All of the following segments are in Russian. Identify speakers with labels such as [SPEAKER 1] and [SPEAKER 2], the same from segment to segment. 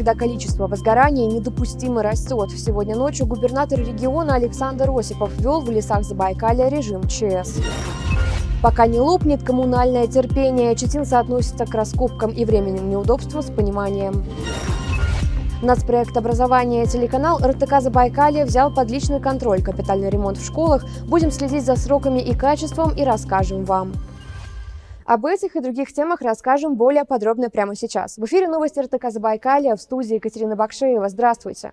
[SPEAKER 1] когда количество возгораний недопустимо растет. Сегодня ночью губернатор региона Александр Осипов ввел в лесах Забайкалья режим ЧС. Пока не лопнет коммунальное терпение, читинцы относятся к раскопкам и временным неудобствам с пониманием. Нацпроект образования телеканал РТК Забайкалье взял под личный контроль капитальный ремонт в школах. Будем следить за сроками и качеством и расскажем вам. Об этих и других темах расскажем более подробно прямо сейчас. В эфире новости РТК Забайкалья, в студии Екатерина Бакшеева. Здравствуйте.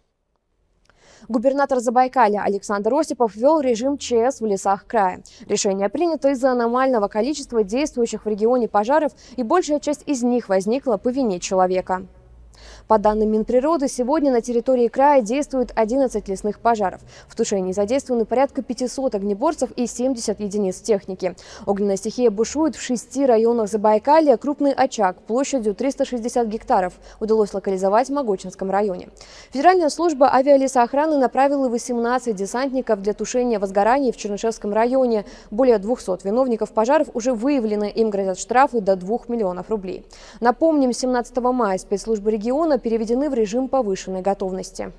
[SPEAKER 1] Губернатор Забайкалья Александр Осипов ввел режим ЧС в лесах края. Решение принято из-за аномального количества действующих в регионе пожаров, и большая часть из них возникла по вине человека. По данным Минприроды, сегодня на территории края действует 11 лесных пожаров. В тушении задействованы порядка 500 огнеборцев и 70 единиц техники. Огненная стихия бушует в 6 районах Забайкалья. Крупный очаг площадью 360 гектаров удалось локализовать в Могочинском районе. Федеральная служба авиалесоохраны направила 18 десантников для тушения возгораний в Чернышевском районе. Более 200 виновников пожаров уже выявлены, им грозят штрафы до 2 миллионов рублей. Напомним, 17 мая спецслужбы региона переведены в режим повышенной готовности.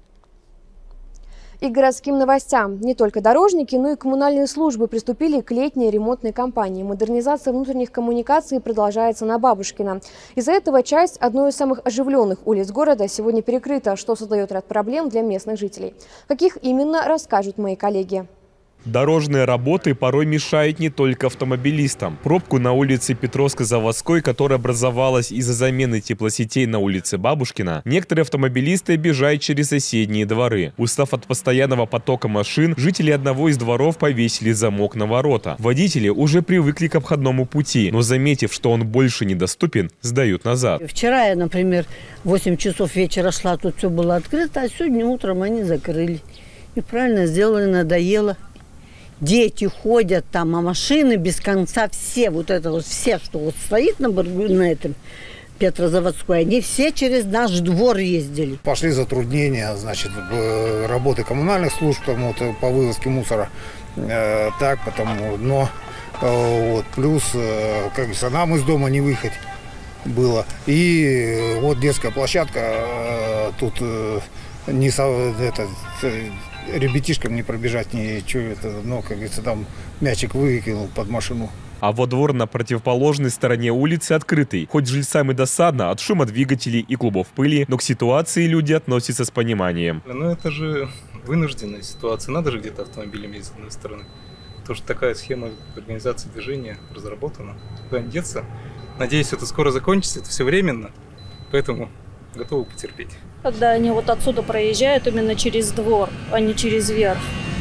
[SPEAKER 1] И к городским новостям. Не только дорожники, но и коммунальные службы приступили к летней ремонтной кампании. Модернизация внутренних коммуникаций продолжается на Бабушкина. Из-за этого часть одной из самых оживленных улиц города сегодня перекрыта, что создает ряд проблем для местных жителей. Каких именно, расскажут мои коллеги.
[SPEAKER 2] Дорожные работы порой мешают не только автомобилистам. Пробку на улице Петровско-Заводской, которая образовалась из-за замены теплосетей на улице Бабушкина, некоторые автомобилисты объезжают через соседние дворы. Устав от постоянного потока машин, жители одного из дворов повесили замок на ворота. Водители уже привыкли к обходному пути, но, заметив, что он больше недоступен, сдают назад.
[SPEAKER 3] Вчера я, например, в 8 часов вечера шла, тут все было открыто, а сегодня утром они закрыли. И правильно сделали, надоело. Дети ходят там, а машины без конца все, вот это вот все, что вот стоит на этом Петрозаводской, они все через наш двор ездили.
[SPEAKER 4] Пошли затруднения, значит, работы коммунальных служб, там, вот, по вывозке мусора, так, потому, но вот, плюс, как говорится, нам из дома не выехать было. И вот детская площадка, тут не это, ребятишкам не пробежать, ничего, но, как говорится, там мячик выкинул под машину.
[SPEAKER 2] А во двор на противоположной стороне улицы открытый. Хоть жильцам и досадно от шума двигателей и клубов пыли, но к ситуации люди относятся с пониманием.
[SPEAKER 5] Ну это же вынужденная ситуация, надо же где-то автомобилем ездить с одной стороны. Потому что такая схема организации движения разработана. Куда не деться. Надеюсь, это скоро закончится, это все временно, поэтому готовы потерпеть.
[SPEAKER 6] Когда они вот отсюда проезжают именно через двор, а не через верх.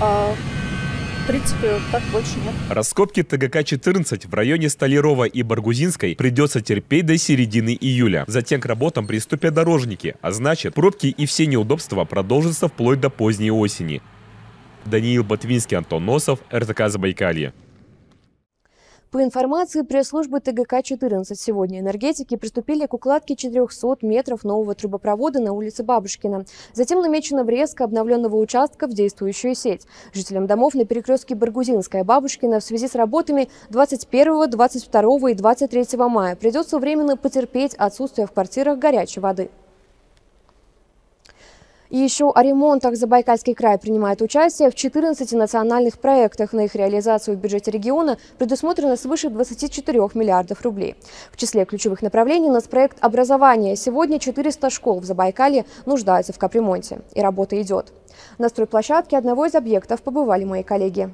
[SPEAKER 6] В принципе, так больше нет.
[SPEAKER 2] Раскопки ТГК-14 в районе Столярова и Баргузинской придется терпеть до середины июля. Затем к работам приступят дорожники, а значит, пробки и все неудобства продолжатся вплоть до поздней осени. Даниил Ботвинский, Антон Носов, РТК Забайкалье.
[SPEAKER 1] По информации пресс-службы ТГК-14, сегодня энергетики приступили к укладке 400 метров нового трубопровода на улице Бабушкина. Затем намечена врезка обновленного участка в действующую сеть. Жителям домов на перекрестке Баргузинская и Бабушкина в связи с работами 21, 22 и 23 мая придется временно потерпеть отсутствие в квартирах горячей воды. И еще о ремонтах. Забайкальский край принимает участие в 14 национальных проектах. На их реализацию в бюджете региона предусмотрено свыше 24 миллиардов рублей. В числе ключевых направлений нацпроект образования. Сегодня 400 школ в Забайкалье нуждаются в капремонте. И работа идет. На стройплощадке одного из объектов побывали мои коллеги.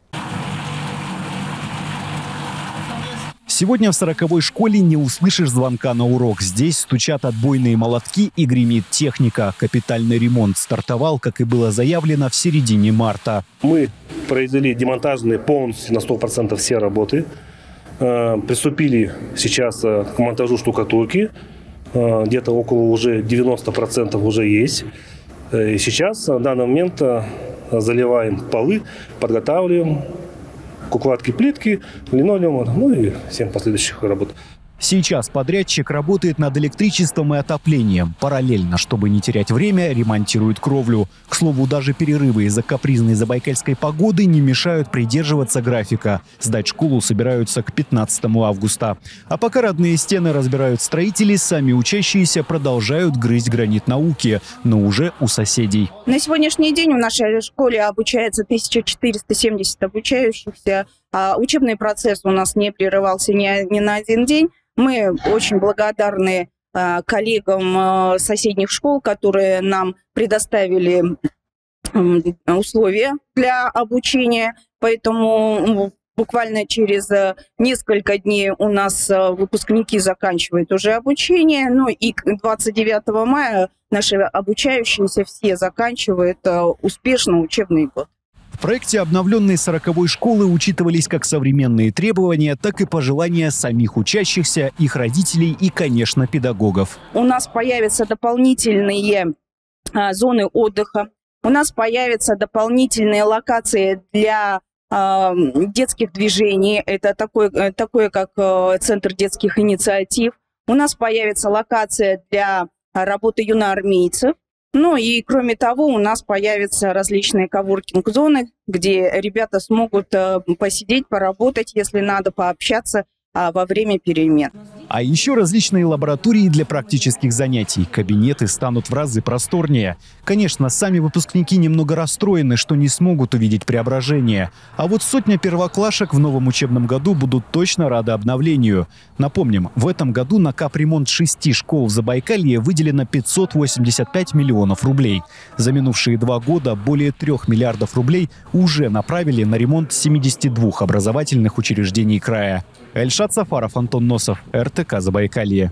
[SPEAKER 7] Сегодня в 40-й школе не услышишь звонка на урок. Здесь стучат отбойные молотки и гремит техника. Капитальный ремонт стартовал, как и было заявлено, в середине марта.
[SPEAKER 8] Мы произвели демонтажные полностью на 100% все работы. Приступили сейчас к монтажу штукатурки. Где-то около уже 90% уже есть. И сейчас на данный момент заливаем полы, подготавливаем к укладке плитки, линолеума, ну и всем последующих работ.
[SPEAKER 7] Сейчас подрядчик работает над электричеством и отоплением. Параллельно, чтобы не терять время, ремонтирует кровлю. К слову, даже перерывы из-за капризной забайкальской погоды не мешают придерживаться графика. Сдать школу собираются к 15 августа. А пока родные стены разбирают строители, сами учащиеся продолжают грызть гранит науки, но уже у соседей.
[SPEAKER 9] На сегодняшний день в нашей школе обучается 1470 обучающихся. Учебный процесс у нас не прерывался ни на один день. Мы очень благодарны коллегам соседних школ, которые нам предоставили условия для обучения. Поэтому буквально через несколько дней у нас выпускники заканчивают уже обучение. Ну и 29 мая наши обучающиеся все заканчивают успешно учебный год.
[SPEAKER 7] В проекте обновленной 40-й школы учитывались как современные требования, так и пожелания самих учащихся, их родителей и, конечно, педагогов.
[SPEAKER 9] У нас появятся дополнительные зоны отдыха, у нас появятся дополнительные локации для детских движений, это такое как Центр детских инициатив. У нас появится локация для работы юноармейцев. Ну и кроме того, у нас появятся различные коворкинг-зоны, где ребята смогут посидеть, поработать, если надо, пообщаться во время перемен.
[SPEAKER 7] А еще различные лаборатории для практических занятий. Кабинеты станут в разы просторнее. Конечно, сами выпускники немного расстроены, что не смогут увидеть преображение. А вот сотня первоклашек в новом учебном году будут точно рады обновлению. Напомним, в этом году на капремонт 6 школ в Забайкалье выделено 585 миллионов рублей. За минувшие 2 года более 3 миллиардов рублей уже направили на ремонт 72 образовательных учреждений края. Эльшат Сафаров, Антон Носов, РТК Забайкалье.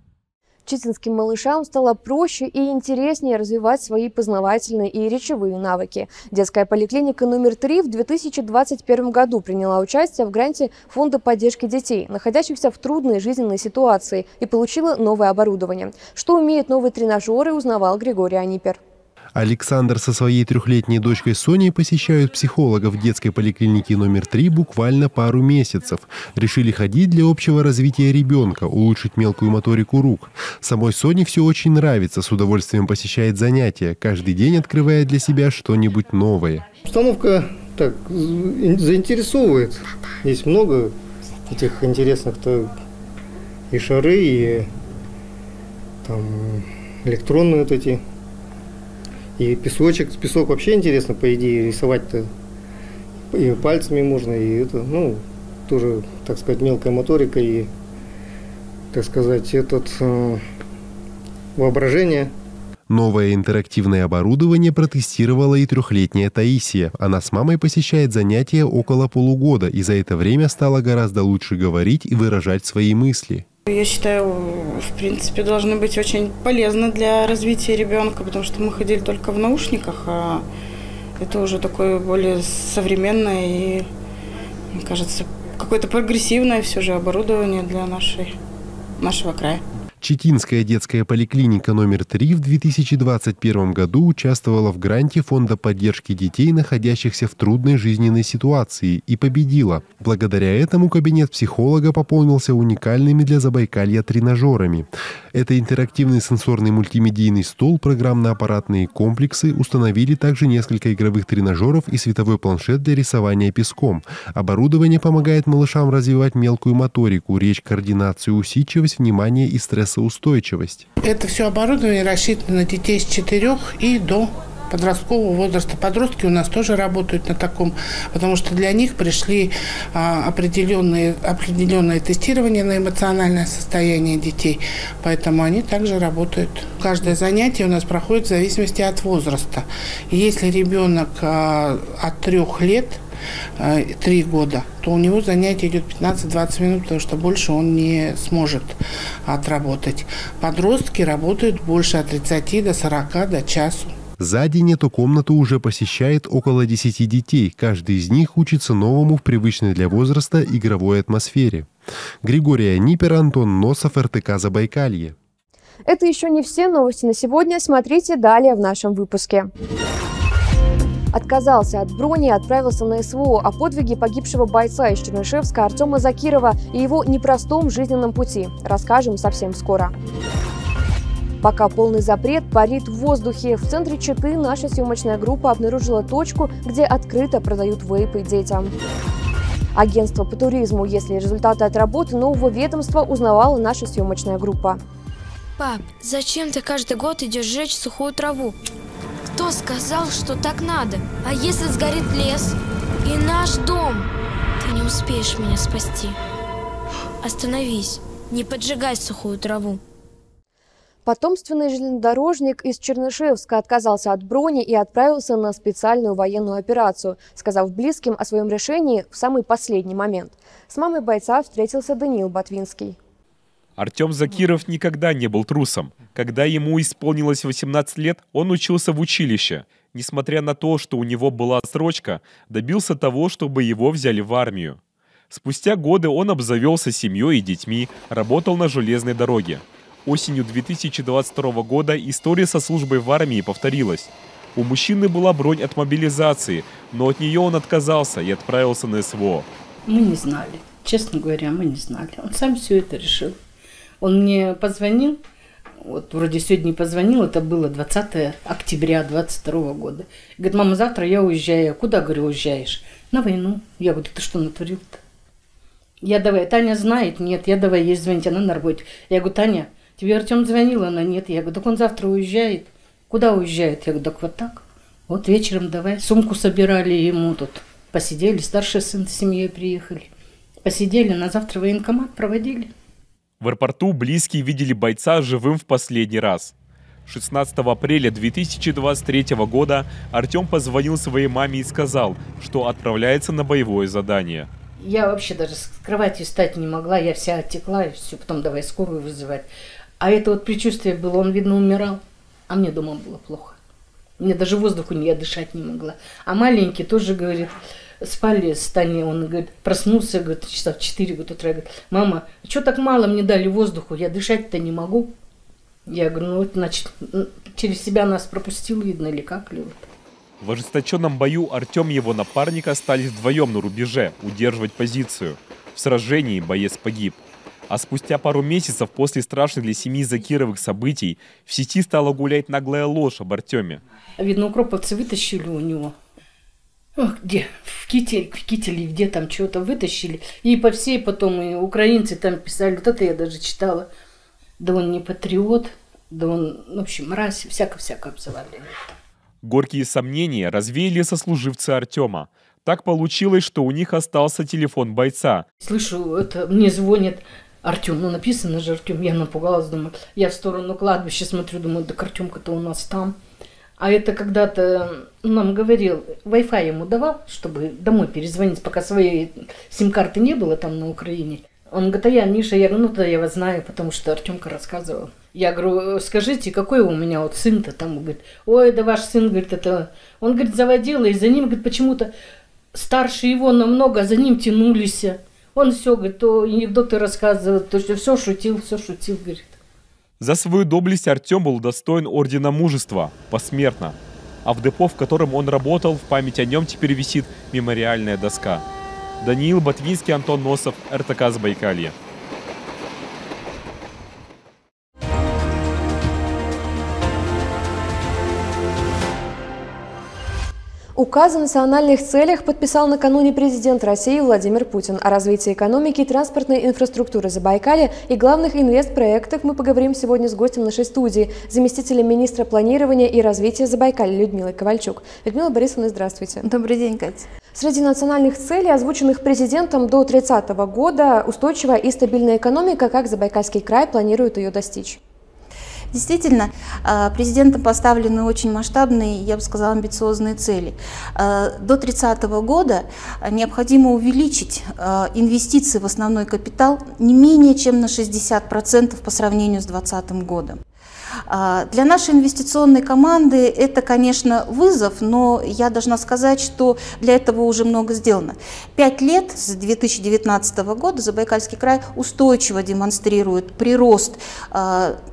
[SPEAKER 1] Читинским малышам стало проще и интереснее развивать свои познавательные и речевые навыки. Детская поликлиника номер 3 в 2021 году приняла участие в гранте Фонда поддержки детей, находящихся в трудной жизненной ситуации, и получила новое оборудование. Что умеют новые тренажеры, узнавал Григорий Анипер.
[SPEAKER 10] Александр со своей 3-летней дочкой Соней посещают психологов в детской поликлинике номер 3 буквально пару месяцев. Решили ходить для общего развития ребенка, улучшить мелкую моторику рук. Самой Соне все очень нравится, с удовольствием посещает занятия, каждый день открывая для себя что-нибудь новое.
[SPEAKER 11] Обстановка так заинтересовывает. Есть много этих интересных-то и шары, и там электронные вот эти. И песок вообще интересно, по идее, рисовать-то и пальцами можно, и это, ну, тоже, так сказать, мелкая моторика и, так сказать, воображение.
[SPEAKER 10] Новое интерактивное оборудование протестировала и 3-летняя Таисия. Она с мамой посещает занятия около полугода и за это время стала гораздо лучше говорить и выражать свои мысли.
[SPEAKER 12] Я считаю, в принципе, должны быть очень полезны для развития ребенка, потому что мы ходили только в наушниках, а это уже такое более современное и, мне кажется, какое-то прогрессивное все же оборудование для нашего края.
[SPEAKER 10] Читинская детская поликлиника номер 3 в 2021 году участвовала в гранте Фонда поддержки детей, находящихся в трудной жизненной ситуации, и победила. Благодаря этому кабинет психолога пополнился уникальными для Забайкалья тренажерами. Это интерактивный сенсорный мультимедийный стол, программно-аппаратные комплексы, установили также несколько игровых тренажеров и световой планшет для рисования песком. Оборудование помогает малышам развивать мелкую моторику, речь, координацию, усидчивость, внимание и стрессоустойчивость.
[SPEAKER 13] Это все оборудование рассчитано на детей с 4 и до подросткового возраста. Подростки у нас тоже работают на таком, потому что для них пришли определенное тестирование на эмоциональное состояние детей, поэтому они также работают. Каждое занятие у нас проходит в зависимости от возраста. И если ребенок от 3 лет, 3 года, то у него занятие идет 15-20 минут, потому что больше он не сможет отработать. Подростки работают больше от 30 до 40, до часу.
[SPEAKER 10] За день эту комнату уже посещает около 10 детей. Каждый из них учится новому в привычной для возраста игровой атмосфере. Григорий Анипер, Антон Носов, РТК Забайкалье.
[SPEAKER 1] Это еще не все новости на сегодня. Смотрите далее в нашем выпуске. Отказался от брони и отправился на СВО. О подвиге погибшего бойца из Чернышевска Артема Закирова и его непростом жизненном пути расскажем совсем скоро. Пока полный запрет парит в воздухе. В центре Читы наша съемочная группа обнаружила точку, где открыто продают вейпы детям. Агентство по туризму, если результаты от работы нового ведомства, узнавала наша съемочная группа.
[SPEAKER 14] Пап, зачем ты каждый год идешь сжечь сухую траву? Кто сказал, что так надо? А если сгорит лес и наш дом? Ты не успеешь меня спасти. Остановись, не поджигай сухую траву.
[SPEAKER 1] Потомственный железнодорожник из Чернышевска отказался от брони и отправился на специальную военную операцию, сказав близким о своем решении в самый последний момент. С мамой бойца встретился Даниил Ботвинский.
[SPEAKER 2] Артем Закиров никогда не был трусом. Когда ему исполнилось 18 лет, он учился в училище. Несмотря на то, что у него была отсрочка, добился того, чтобы его взяли в армию. Спустя годы он обзавелся семьей и детьми, работал на железной дороге. Осенью 2022 года история со службой в армии повторилась. У мужчины была бронь от мобилизации, но от нее он отказался и отправился на СВО.
[SPEAKER 3] Мы не знали, честно говоря, мы не знали. Он сам все это решил. Он мне позвонил, вот вроде сегодня позвонил, это было 20 октября 2022 года. Говорит, мама, завтра я уезжаю. Куда, говорю, уезжаешь? На войну. Я говорю, ты что натворил-то? Я давай, Таня знает? Нет, я давай ей звонить, она на работе. Я говорю, Таня, тебе Артем звонил? Она нет. Я говорю, так он завтра уезжает. Куда уезжает? Я говорю, так вот так. Вот вечером давай. Сумку собирали ему тут. Посидели, старший сын с семьей приехали. Посидели, на завтра военкомат проводили.
[SPEAKER 2] В аэропорту близкие видели бойца живым в последний раз. 16 апреля 2023 года Артем позвонил своей маме и сказал, что отправляется на боевое задание.
[SPEAKER 3] Я вообще даже с кровати встать не могла, я вся оттекла, и все, потом давай скорую вызывать. А это вот предчувствие было, он, видно, умирал, а мне дома было плохо. Мне даже воздуху я дышать не могла. А маленький тоже, говорит, спали с Таней, он, говорит, проснулся, говорит, часа в 4 утра, говорит, мама, что так мало мне дали воздуху, я дышать-то не могу. Я говорю, ну вот, значит, через себя нас пропустил, видно, или как, или вот.
[SPEAKER 2] В ожесточенном бою Артем и его напарник остались вдвоем на рубеже удерживать позицию. В сражении боец погиб. А спустя пару месяцев после страшных для семьи Закировых событий в сети стала гулять наглая ложь об Артеме.
[SPEAKER 3] Видно, укроповцы вытащили у него. Ох, где? В кителе, где там что-то вытащили. И по всей потом и украинцы там писали. Вот это я даже читала. Да он не патриот, да он, в общем, мразь, всяко-всяко обзывали.
[SPEAKER 2] Горькие сомнения развеяли сослуживцы Артема. Так получилось, что у них остался телефон бойца.
[SPEAKER 3] Слышу, это мне звонит Артем, ну написано же Артем, я напугалась, думаю, я в сторону кладбища смотрю, думаю, да Артемка-то у нас там. А это когда-то нам говорил, Wi-Fi ему давал, чтобы домой перезвонить, пока своей сим-карты не было там на Украине. Он говорит, а я, Миша, я говорю, ну тогда я вас знаю, потому что Артемка рассказывал. Я говорю, скажите, какой у меня вот сын-то там? Он говорит, ой, да ваш сын, говорит, это... Он, говорит, заводил, и за ним, говорит, почему-то старше его намного, а за ним тянулись. Он все, говорит, то анекдоты рассказывает, то все шутил, говорит.
[SPEAKER 2] За свою доблесть Артем был удостоен ордена мужества посмертно. А в депо, в котором он работал, в память о нем теперь висит мемориальная доска. Даниил Ботвинский, Антон Носов, РТК Забайкалье.
[SPEAKER 1] Указ о национальных целях подписал накануне президент России Владимир Путин. О развитии экономики и транспортной инфраструктуры Забайкалья и главных инвестпроектах мы поговорим сегодня с гостем нашей студии, заместителем министра планирования и развития Забайкалья Людмилой Ковальчук. Людмила Борисовна, здравствуйте.
[SPEAKER 15] Добрый день, Катя.
[SPEAKER 1] Среди национальных целей, озвученных президентом до 30 года, устойчивая и стабильная экономика, как Забайкальский край планирует ее достичь?
[SPEAKER 15] Действительно, президентом поставлены очень масштабные, я бы сказала, амбициозные цели. До 30 года необходимо увеличить инвестиции в основной капитал не менее чем на 60% по сравнению с 2020 годом. Для нашей инвестиционной команды это, конечно, вызов, но я должна сказать, что для этого уже много сделано. 5 лет с 2019 года Забайкальский край устойчиво демонстрирует прирост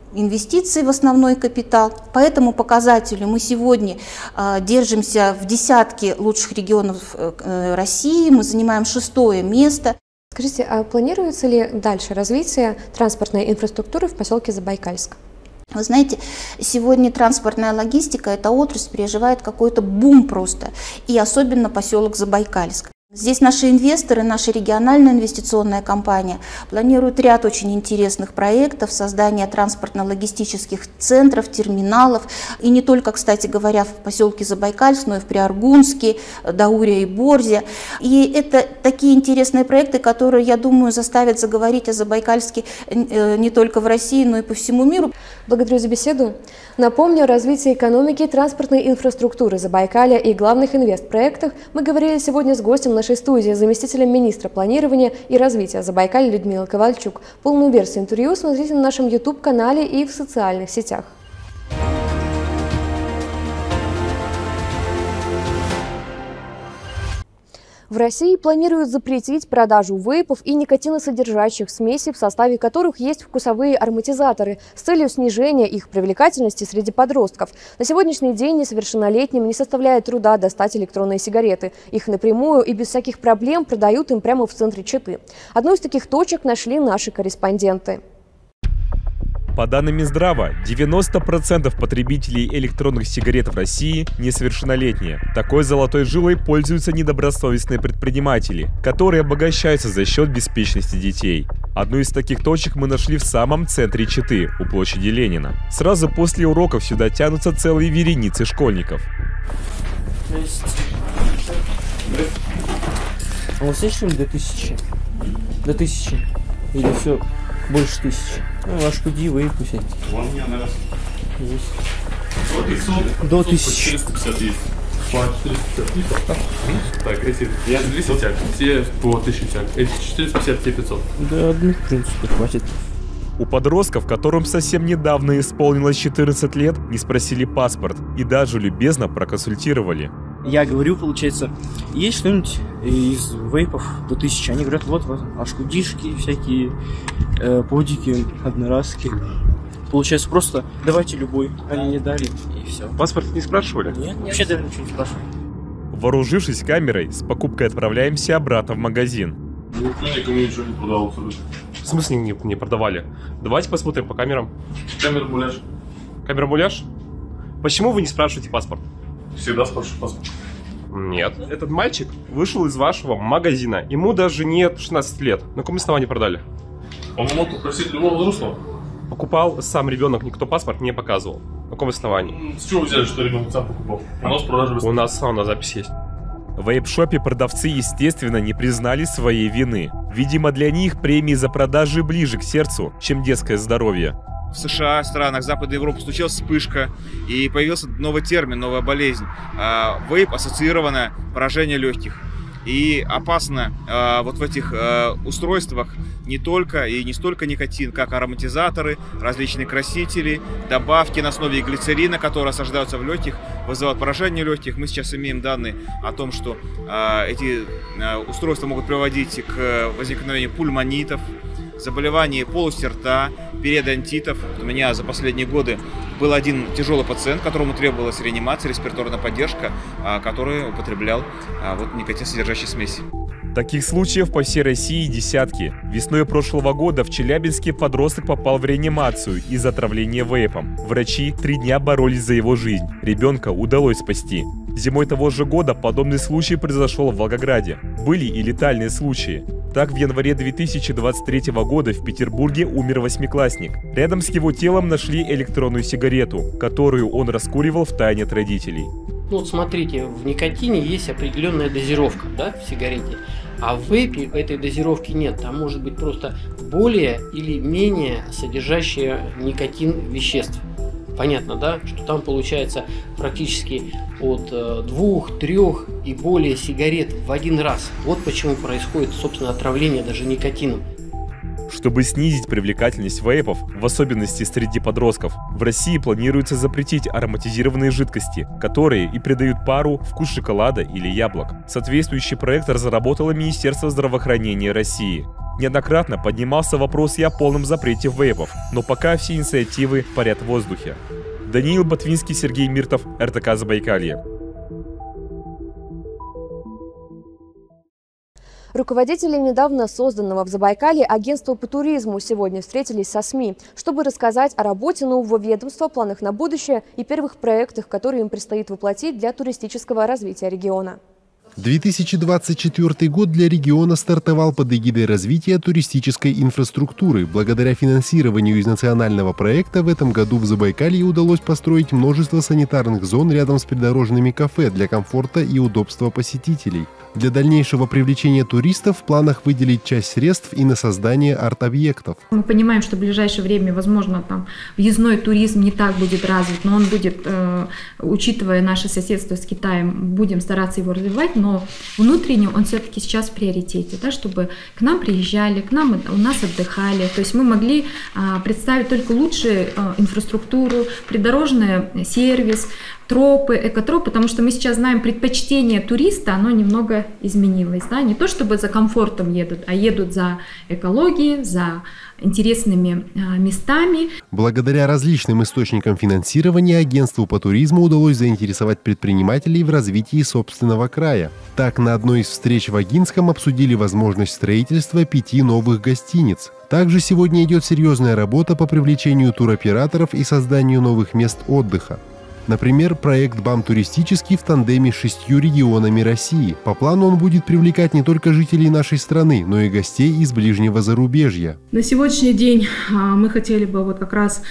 [SPEAKER 15] инвестиций в основной капитал. По этому показателю мы сегодня держимся в десятке лучших регионов России, мы занимаем 6-е место.
[SPEAKER 1] Скажите, а планируется ли дальше развитие транспортной инфраструктуры в поселке Забайкальск?
[SPEAKER 15] Вы знаете, сегодня транспортная логистика, эта отрасль переживает какой-то бум просто, и особенно поселок Забайкальск. Здесь наши инвесторы, наша региональная инвестиционная компания планируют ряд очень интересных проектов, создание транспортно-логистических центров, терминалов. И не только, кстати говоря, в поселке Забайкальск, но и в Приаргунске, Дауре и Борзе. И это такие интересные проекты, которые, я думаю, заставят заговорить о Забайкальске не только в России, но и по всему миру.
[SPEAKER 1] Благодарю за беседу. Напомню, о развитии экономики и транспортной инфраструктуры Забайкалья и главных инвестпроектах мы говорили сегодня с гостем нашей студии, заместителем министра планирования и развития Забайкалья Людмилой Ковальчук. Полную версию интервью смотрите на нашем YouTube-канале и в социальных сетях. В России планируют запретить продажу вейпов и никотиносодержащих смесей, в составе которых есть вкусовые ароматизаторы, с целью снижения их привлекательности среди подростков. На сегодняшний день несовершеннолетним не составляет труда достать электронные сигареты. Их напрямую и без всяких проблем продают им прямо в центре Читы. Одну из таких точек нашли наши корреспонденты.
[SPEAKER 2] По данным Минздрава, 90% потребителей электронных сигарет в России несовершеннолетние. Такой золотой жилой пользуются недобросовестные предприниматели, которые обогащаются за счет беспечности детей. Одну из таких точек мы нашли в самом центре Читы, у площади Ленина. Сразу после уроков сюда тянутся целые вереницы школьников.
[SPEAKER 16] А у вас есть что-нибудь до 1000? До 1000? Или все больше 1000? Ну, ашкуди, вейпы всякие. Вон у меня, наверное. Есть. До 1000.
[SPEAKER 17] 450 есть. По 450 литров. Так, эти 200 тяг, все по 1000 тяг. Эти 450, те 500.
[SPEAKER 16] Да, одну, в принципе, хватит.
[SPEAKER 2] У подростков, которым совсем недавно исполнилось 14 лет, не спросили паспорт и даже любезно проконсультировали.
[SPEAKER 16] Я говорю, получается, есть что-нибудь из вейпов до 1000? Они говорят, вот, ашкудишки, всякие подики, одноразки. Получается, просто давайте любой. Они не дали, и все.
[SPEAKER 17] Паспорт не спрашивали?
[SPEAKER 16] Нет, вообще даже ничего не спрашивали.
[SPEAKER 2] Вооружившись камерой, с покупкой отправляемся обратно в магазин.
[SPEAKER 17] Никому ничего не продал абсолютно.
[SPEAKER 18] В смысле не продавали? Давайте посмотрим по камерам.
[SPEAKER 17] Камера муляж.
[SPEAKER 18] Камера муляж? Почему вы не спрашиваете паспорт?
[SPEAKER 17] Всегда спрашиваю паспорт.
[SPEAKER 18] Нет. Этот мальчик вышел из вашего магазина. Ему даже нет 16 лет. На каком основании продали?
[SPEAKER 17] Он мог попросить любого взрослого.
[SPEAKER 18] Покупал сам ребенок, никто паспорт не показывал. На каком основании?
[SPEAKER 17] С чего взяли, что ребенок сам покупал? У нас продажи
[SPEAKER 18] у нас запись есть.
[SPEAKER 2] В вейп-шопе продавцы, естественно, не признали своей вины. Видимо, для них премии за продажи ближе к сердцу, чем детское здоровье.
[SPEAKER 19] В США, странах Западной Европы случилась вспышка, и появился новый термин, новая болезнь. Вейп – ассоциированное поражение легких. И опасно вот в этих устройствах не только и не столько никотин, как ароматизаторы, различные красители, добавки на основе глицерина, которые осаждаются в легких, вызывают поражение легких. Мы сейчас имеем данные о том, что эти устройства могут приводить к возникновению пульмонитов, заболеваний полости рта, периодонтитов. У меня за последние годы был один тяжелый пациент, которому требовалась реанимация, респираторная поддержка, который употреблял никотинсодержащие смеси.
[SPEAKER 2] Таких случаев по всей России десятки. Весной прошлого года в Челябинске подросток попал в реанимацию из-за отравления вейпом. Врачи 3 дня боролись за его жизнь. Ребенка удалось спасти. Зимой того же года подобный случай произошел в Волгограде. Были и летальные случаи. Так, в январе 2023 года в Петербурге умер 8-классник. Рядом с его телом нашли электронную сигарету, которую он раскуривал втайне от родителей.
[SPEAKER 20] Ну вот смотрите, в никотине есть определенная дозировка, да, в сигарете, а в вейпе этой дозировки нет. Там может быть просто более или менее содержащие никотин веществ. Понятно, да, что там получается практически от 2, 3 и более сигарет в один раз. Вот почему происходит, собственно, отравление даже никотином.
[SPEAKER 2] Чтобы снизить привлекательность вейпов, в особенности среди подростков, в России планируется запретить ароматизированные жидкости, которые и придают пару вкус шоколада или яблок. Соответствующий проект разработало Министерство здравоохранения России. Неоднократно поднимался вопрос и о полном запрете вейпов, но пока все инициативы парят в воздухе. Даниил Ботвинский, Сергей Миртов, РТК Забайкалье.
[SPEAKER 1] Руководители недавно созданного в Забайкалье агентства по туризму сегодня встретились со СМИ, чтобы рассказать о работе нового ведомства, планах на будущее и первых проектах, которые им предстоит воплотить для туристического развития региона.
[SPEAKER 10] 2024 год для региона стартовал под эгидой развития туристической инфраструктуры. Благодаря финансированию из национального проекта в этом году в Забайкалье удалось построить множество санитарных зон рядом с придорожными кафе для комфорта и удобства посетителей. Для дальнейшего привлечения туристов в планах выделить часть средств и на создание арт-объектов.
[SPEAKER 21] Мы понимаем, что в ближайшее время, возможно, там въездной туризм не так будет развит, но он будет, учитывая наше соседство с Китаем, будем стараться его развивать, но внутренне он все-таки сейчас в приоритете, да, чтобы к нам приезжали, у нас отдыхали, то есть мы могли представить только лучшую инфраструктуру, придорожный сервис, тропы, экотропы, потому что мы сейчас знаем, предпочтение туриста, оно немного изменилось. Да? Не то, чтобы за комфортом едут, а едут за экологией, за интересными местами.
[SPEAKER 10] Благодаря различным источникам финансирования агентству по туризму удалось заинтересовать предпринимателей в развитии собственного края. Так, на одной из встреч в Агинском обсудили возможность строительства 5 новых гостиниц. Также сегодня идет серьезная работа по привлечению туроператоров и созданию новых мест отдыха. Например, проект БАМ туристический в тандеме с 6 регионами России. По плану он будет привлекать не только жителей нашей страны, но и гостей из ближнего зарубежья.
[SPEAKER 22] На сегодняшний день мы хотели бы вот как раз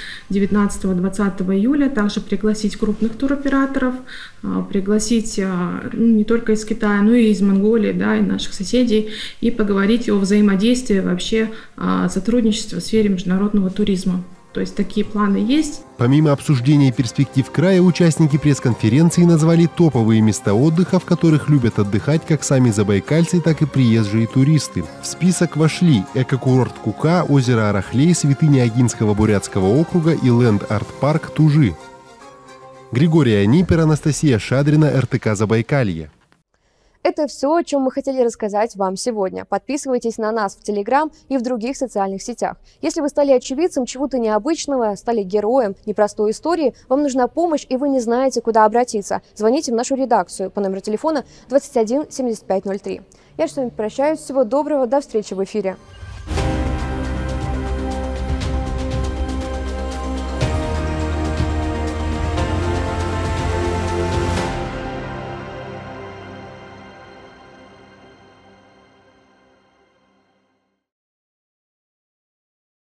[SPEAKER 22] 19-20 июля также пригласить крупных туроператоров, пригласить не только из Китая, но и из Монголии, да, и наших соседей, и поговорить о взаимодействии, вообще сотрудничестве в сфере международного туризма. То есть такие планы есть.
[SPEAKER 10] Помимо обсуждения перспектив края, участники пресс-конференции назвали топовые места отдыха, в которых любят отдыхать как сами забайкальцы, так и приезжие туристы. В список вошли экокурорт Кука, озеро Арахлей, святыня Агинского бурятского округа и ленд-арт-парк Тужи. Григорий Анипер, Анастасия Шадрина, РТК Забайкалье.
[SPEAKER 1] Это все, о чем мы хотели рассказать вам сегодня. Подписывайтесь на нас в Телеграм и в других социальных сетях. Если вы стали очевидцем чего-то необычного, стали героем непростой истории, вам нужна помощь и вы не знаете, куда обратиться, звоните в нашу редакцию по номеру телефона 21 7503. Я с вами прощаюсь. Всего доброго. До встречи в эфире.